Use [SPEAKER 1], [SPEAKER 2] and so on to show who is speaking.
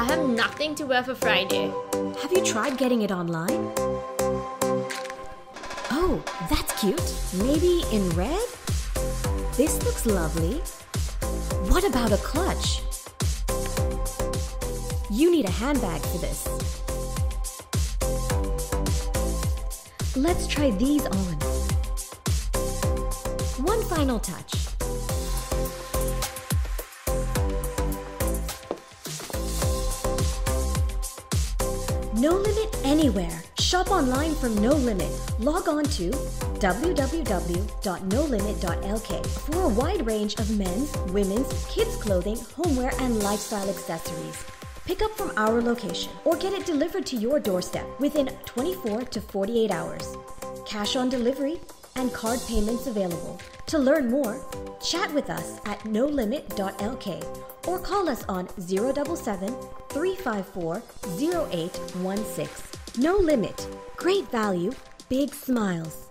[SPEAKER 1] have nothing to wear for Friday.
[SPEAKER 2] Have you tried getting it online? Oh, that's cute. Maybe in red? This looks lovely. What about a clutch? You need a handbag for this. Let's try these on. One final touch. No limit anywhere. Shop online from No Limit. Log on to www.nolimit.lk for a wide range of men's, women's, kids' clothing, homeware, and lifestyle accessories. Pick up from our location or get it delivered to your doorstep within 24 to 48 hours. Cash on delivery and card payments available. To learn more, chat with us at nolimit.lk or call us on 077 354 0816. No Limit. Great value, big smiles.